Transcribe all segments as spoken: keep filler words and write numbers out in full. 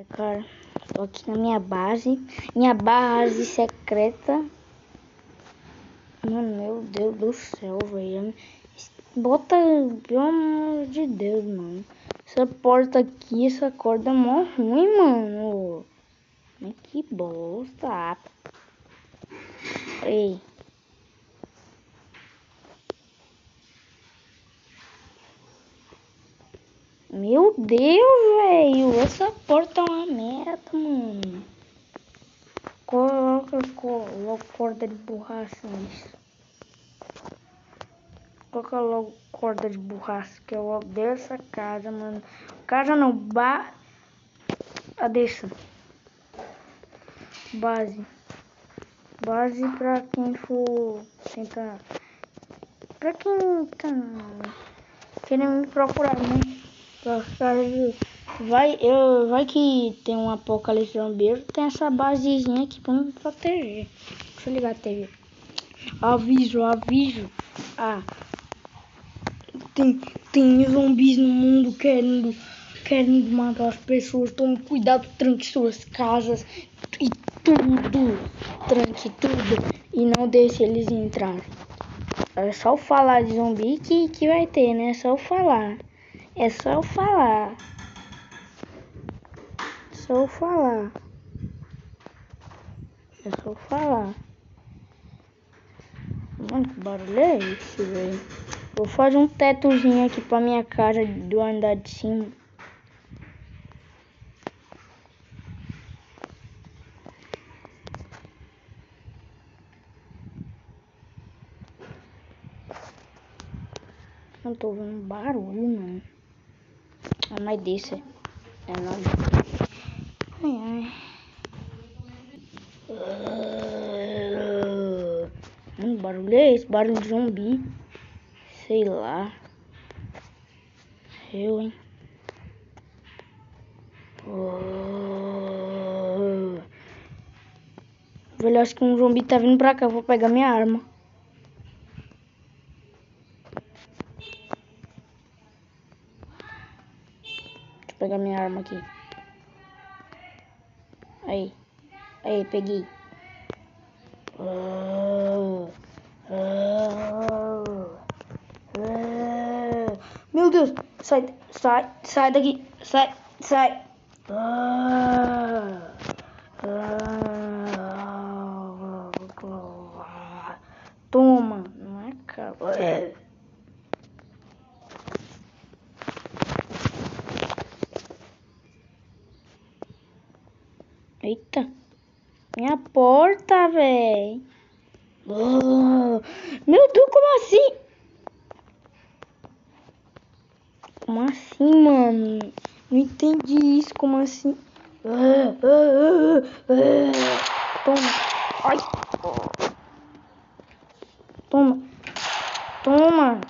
Ai, cara, tô aqui na minha base, minha base secreta. Mano, meu Deus do céu, velho. Bota, pelo amor de Deus, mano. Essa porta aqui, essa corda é mó ruim, mano. Mas que bosta. Ei. Meu Deus, velho. Essa porta é uma merda, mano. Coloca, coloca corda de borracha nisso. Coloca logo corda de borracha, que eu odeio essa casa, mano. Casa não, ba... Ah, deixa. Base. Base pra quem for tentar... Pra quem tá querendo me procurar, né? Vai, eu, vai que tem um apocalipse zumbi, tem essa basezinha aqui pra me proteger. Deixa eu ligar a T V. Aviso, aviso. Ah, tem, tem zumbis no mundo querendo, querendo matar as pessoas. Tome cuidado, tranque suas casas e tudo. Tranque tudo e não deixe eles entrarem. É só eu falar de zumbi que, que vai ter, né? É só eu falar. É só eu falar. É só eu falar. É só eu falar. Mano, que barulho é esse, velho? Vou fazer um tetozinho aqui pra minha casa do andar de cima. Não tô ouvindo barulho, mano. Ah, mas desse. É nóis. Ai, ai. Mano, barulho é esse? Barulho de zumbi. Sei lá. Eu, hein? Velho, acho que um zumbi tá vindo pra cá. Eu vou pegar minha arma. Deixa eu pegar minha arma aqui. Aí. Aí, peguei. Meu Deus. Sai, sai, sai daqui. Sai, sai. Toma. Não é cabo. Eita. Minha porta, velho. Oh, meu Deus, como assim? Como assim, mano? Não entendi isso, como assim? Ah, ah, ah, ah. Toma. Ai. Toma. Toma.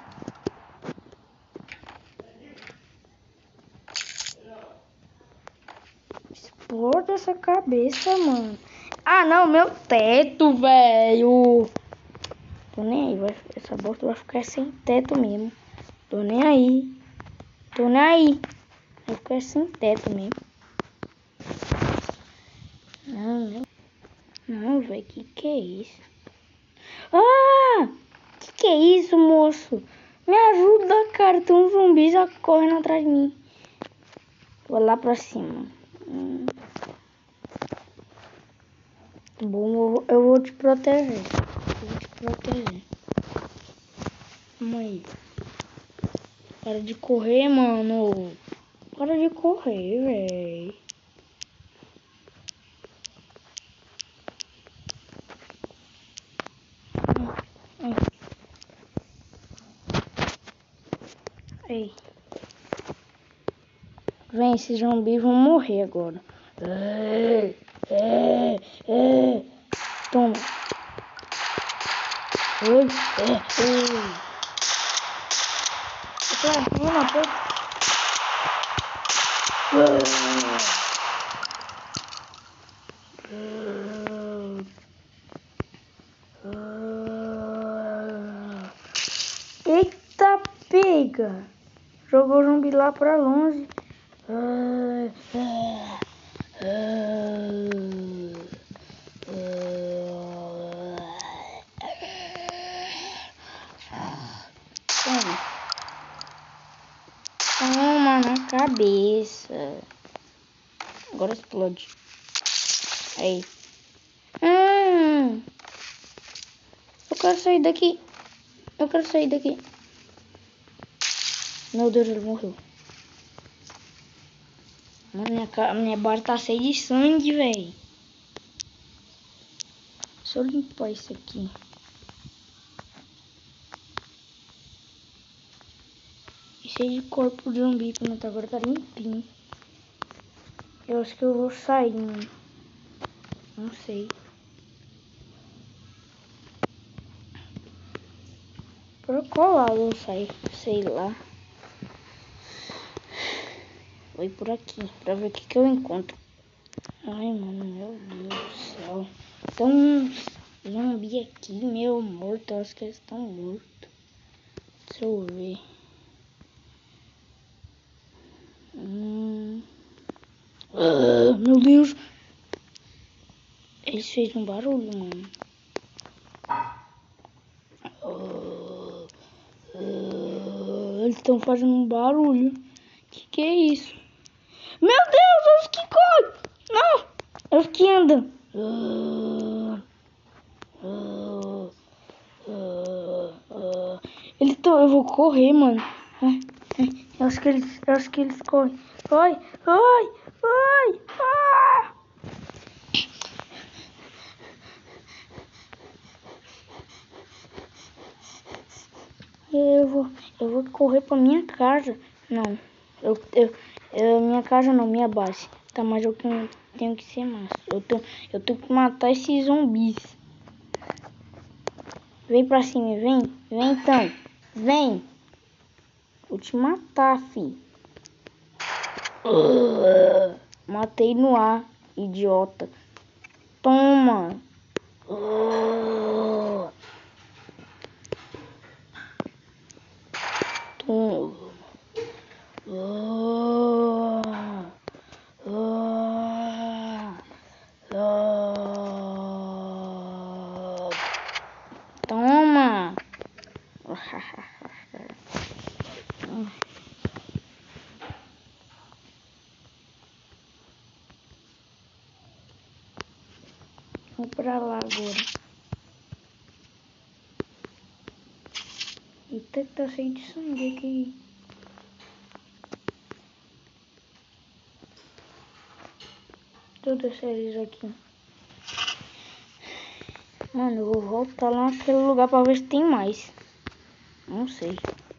Explode essa cabeça, mano. Ah, não, meu teto, velho. Tô nem aí, vai, essa bosta vai ficar sem teto mesmo. Tô nem aí. Tô nem aí. Vai ficar sem teto mesmo. Não, não. Não, velho, que que é isso? Ah! Que que é isso, moço? Me ajuda, cara. Tem um zumbi já correndo atrás de mim. Vou lá pra cima. Hum. Bom, eu vou te proteger. Eu vou te proteger. Vamos aí. Para de correr, mano. Para de correr, velho. Ei. Vem, esses zumbis vão morrer agora. Ei, ei, ei. Toma. Ei, ei, ei. Vamos lá, pô. Eita, pega. Jogou o zumbi lá pra longe. cabeça. Agora explode. Aí. Hum. Eu quero sair daqui. Eu quero sair daqui. Meu Deus, ele morreu. Mano, minha, ca... minha barra tá cheia de sangue, velho. Deixa eu limpar isso aqui. E cheio de corpo de zumbi, pronto, agora tá limpinho. Eu acho que eu vou sair, mano. Não sei. Por qual lado eu saio? Sei lá. Vou ir por aqui, pra ver o que, que eu encontro. Ai, mano, meu Deus do céu. Tem um zumbi aqui, meio morto. Eu acho que eles estão mortos. Deixa eu ver. Hum. Ah, meu Deus. Eles fez um barulho, mano. Ah, ah, eles estão fazendo um barulho. Que que é isso? Meu Deus, eu que corre! Não! Eu que anda. Uh, uh, uh, uh. Eles estão. Eu vou correr, mano. Eu acho que eles. Eu acho que eles correm. Ai, ai, ai, ah! Eu vou. Eu vou correr pra minha casa. Não. Eu, eu, eu, minha casa não, minha base. Tá, mas eu tenho, tenho que ser massa. Eu tenho, eu tenho que matar esses zumbis. Vem pra cima, vem. Vem então. Vem. Vou te matar, fi. Uh, matei no ar, idiota. Toma. Uh, toma. Uh, uh, uh, toma. Vou pra lá agora. Eita, que tá cheio de sangue aqui. Todos eles aqui. Mano, eu vou voltar lá naquele lugar pra ver se tem mais. Não sei.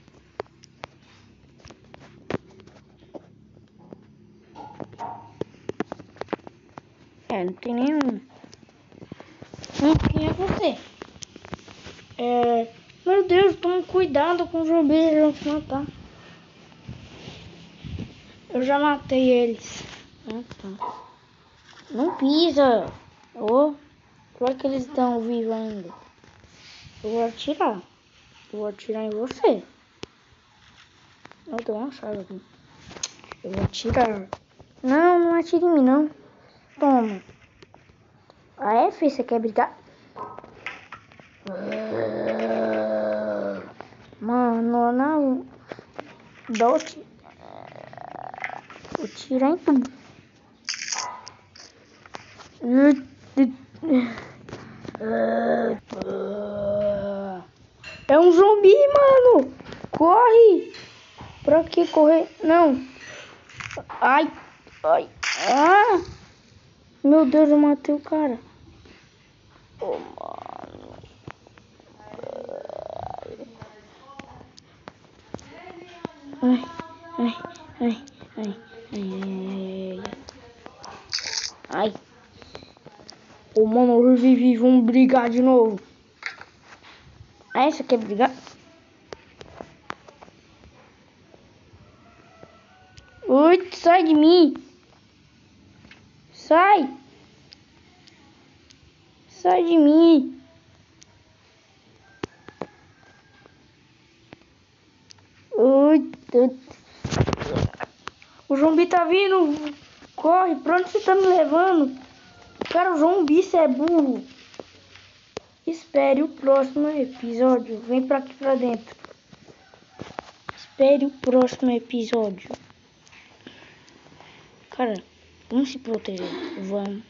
É, não tem nenhum. Hum, quem é você? É... Meu Deus, toma cuidado com os zumbis, eles vão te matar. Eu já matei eles. Ah, tá. Não pisa. Oh, claro que eles estão vivos ainda. Eu vou atirar. Eu vou atirar em você. Eu tenho uma chave aqui. Eu vou atirar. Não, não atire em mim, não. Toma. Ah, é, filho? Você quer brigar? Mano, não. Doce. Vou tirar em tudo. É um zumbi, mano. Corre. Pra que correr? Não. Ai. Ai. Ah. Meu Deus, eu matei o cara. Oh, mano. Ai. Ai. Ai. Ai. Ai. Ai. Ai. Ô, mano, eu revivi. Vamos brigar de novo. Ah, você quer brigar? Ui, sai de mim. Sai. Sai de mim. Ui. O zumbi tá vindo. Corre, pra onde você tá me levando? Cara, o zumbi, você é burro. Espere o próximo episódio. Vem pra aqui pra dentro. Espere o próximo episódio. Cara, vamos se proteger. Vamos.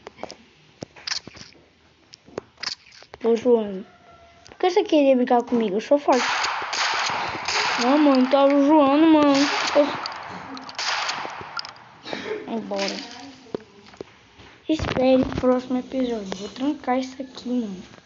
Ô, João. Por que você queria brincar comigo? Eu sou forte. Não, mano. Tá zoando, mano. Eu... Embora. Espere o próximo episódio. Vou trancar isso aqui, mano.